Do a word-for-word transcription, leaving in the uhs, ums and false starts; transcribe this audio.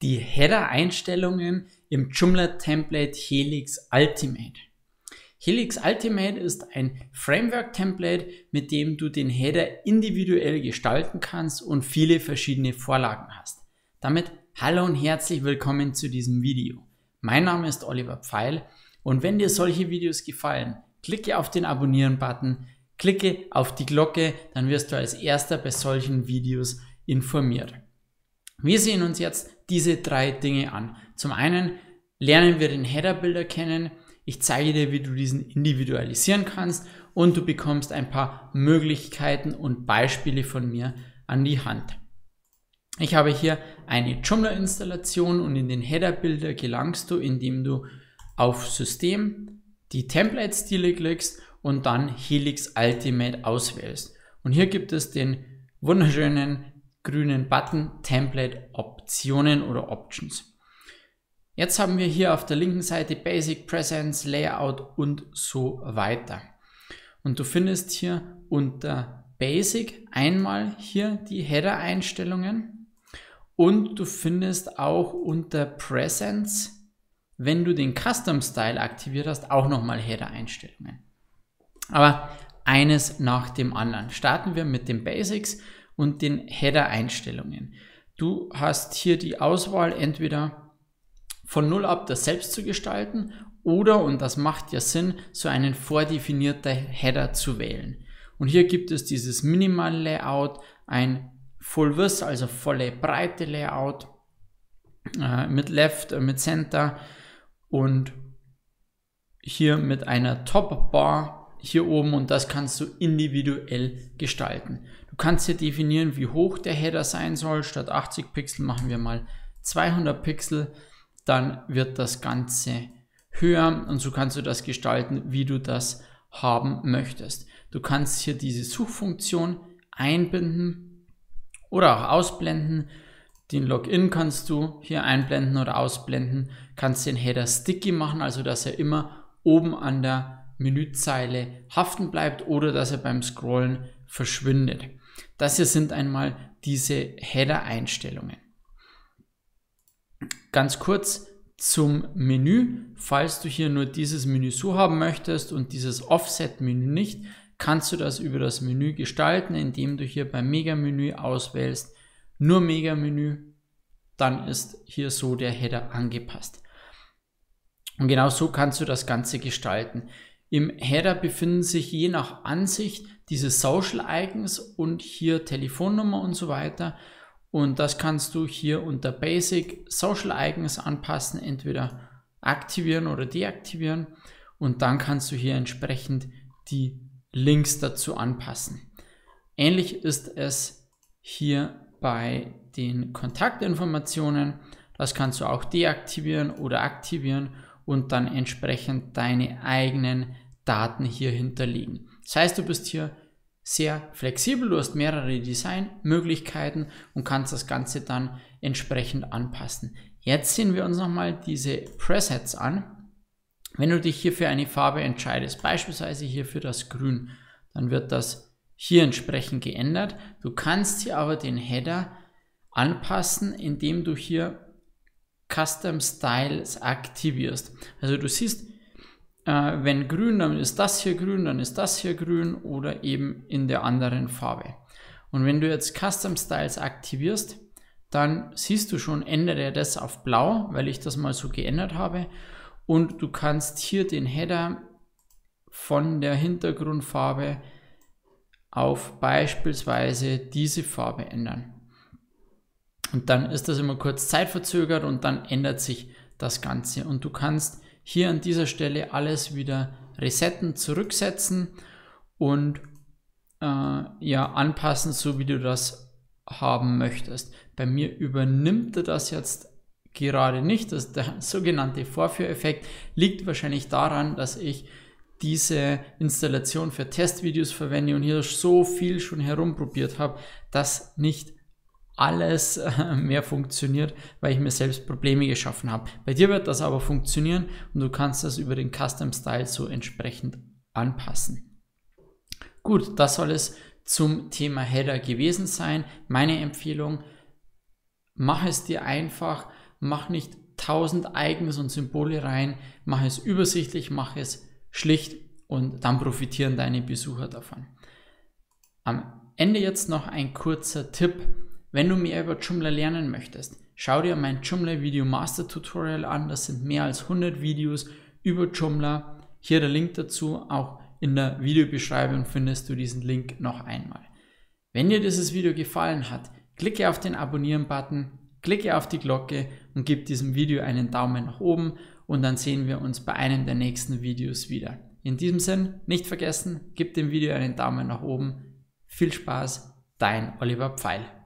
die Header-Einstellungen im Joomla-Template Helix Ultimate. Helix Ultimate ist ein Framework-Template, mit dem du den Header individuell gestalten kannst und viele verschiedene Vorlagen hast. Damit hallo und herzlich willkommen zu diesem Video. Mein Name ist Oliver Pfeil und wenn dir solche Videos gefallen, klicke auf den Abonnieren-Button, klicke auf die Glocke, dann wirst du als erster bei solchen Videos informiert. Wir sehen uns jetzt diese drei Dinge an. Zum einen lernen wir den Header-Builder kennen. Ich zeige dir, wie du diesen individualisieren kannst und du bekommst ein paar Möglichkeiten und Beispiele von mir an die Hand. Ich habe hier eine Joomla-Installation und in den Header-Builder gelangst du, indem du auf System, die Template-Stile klickst und dann Helix Ultimate auswählst. Und hier gibt es den wunderschönen grünen Button Template Optionen oder Options. Jetzt haben wir hier auf der linken Seite Basic, Presence, Layout und so weiter. Und du findest hier unter Basic einmal hier die Header-Einstellungen und du findest auch unter Presence, wenn du den Custom Style aktiviert hast, auch nochmal Header-Einstellungen. Aber eines nach dem anderen. Starten wir mit den Basics und den Header-Einstellungen. Du hast hier die Auswahl, entweder von null ab das selbst zu gestalten oder, und das macht ja Sinn, so einen vordefinierten Header zu wählen. Und hier gibt es dieses Minimal Layout, ein Full Width, also volle Breite Layout äh, mit Left, äh, mit Center und hier mit einer Top Bar hier oben, und das kannst du individuell gestalten. Du kannst hier definieren, wie hoch der Header sein soll. Statt achtzig Pixel machen wir mal zweihundert Pixel. Dann wird das Ganze höher und so kannst du das gestalten, wie du das haben möchtest. Du kannst hier diese Suchfunktion einbinden oder auch ausblenden. Den Login kannst du hier einblenden oder ausblenden. Kannst den Header sticky machen, also dass er immer oben an der Menüzeile haften bleibt oder dass er beim Scrollen verschwindet. Das hier sind einmal diese Header-Einstellungen. Ganz kurz zum Menü. Falls du hier nur dieses Menü so haben möchtest und dieses Offset-Menü nicht, kannst du das über das Menü gestalten, indem du hier beim Mega-Menü auswählst, nur Mega-Menü, dann ist hier so der Header angepasst. Und genau so kannst du das Ganze gestalten. Im Header befinden sich je nach Ansicht diese Social Icons und hier Telefonnummer und so weiter. Und das kannst du hier unter Basic Social Icons anpassen, entweder aktivieren oder deaktivieren. Und dann kannst du hier entsprechend die Links dazu anpassen. Ähnlich ist es hier bei den Kontaktinformationen. Das kannst du auch deaktivieren oder aktivieren und dann entsprechend deine eigenen Daten hier hinterlegen. Das heißt, du bist hier sehr flexibel, du hast mehrere Designmöglichkeiten und kannst das Ganze dann entsprechend anpassen. Jetzt sehen wir uns nochmal diese Presets an. Wenn du dich hier für eine Farbe entscheidest, beispielsweise hier für das Grün, dann wird das hier entsprechend geändert. Du kannst hier aber den Header anpassen, indem du hier Custom Styles aktivierst. Also du siehst, äh, wenn grün, dann ist das hier grün, dann ist das hier grün oder eben in der anderen Farbe. Und wenn du jetzt Custom Styles aktivierst, dann siehst du schon, ändert er das auf blau, weil ich das mal so geändert habe. Und du kannst hier den Header von der Hintergrundfarbe auf beispielsweise diese Farbe ändern. Und dann ist das immer kurz zeitverzögert und dann ändert sich das Ganze. Und du kannst hier an dieser Stelle alles wieder resetten, zurücksetzen und äh, ja, anpassen, so wie du das haben möchtest. Bei mir übernimmt er das jetzt gerade nicht. Das ist der sogenannte Vorführeffekt. Liegt wahrscheinlich daran, dass ich diese Installation für Testvideos verwende und hier so viel schon herumprobiert habe, dass nicht alles mehr funktioniert, weil ich mir selbst Probleme geschaffen habe. Bei dir wird das aber funktionieren und du kannst das über den Custom Style so entsprechend anpassen. Gut, das soll es zum Thema Header gewesen sein. Meine Empfehlung: mach es dir einfach, mach nicht tausend Icons und Symbole rein, mach es übersichtlich, mach es schlicht und dann profitieren deine Besucher davon. Am Ende jetzt noch ein kurzer Tipp. Wenn du mehr über Joomla lernen möchtest, schau dir mein Joomla Video Master Tutorial an. Das sind mehr als hundert Videos über Joomla. Hier der Link dazu. Auch in der Videobeschreibung findest du diesen Link noch einmal. Wenn dir dieses Video gefallen hat, klicke auf den Abonnieren-Button, klicke auf die Glocke und gib diesem Video einen Daumen nach oben und dann sehen wir uns bei einem der nächsten Videos wieder. In diesem Sinn, nicht vergessen, gib dem Video einen Daumen nach oben. Viel Spaß, dein Oliver Pfeil.